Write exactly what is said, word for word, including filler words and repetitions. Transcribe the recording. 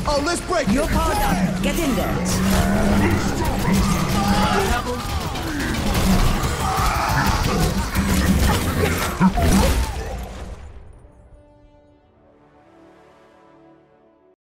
Oh, let's break You're it. powered up. Get in there.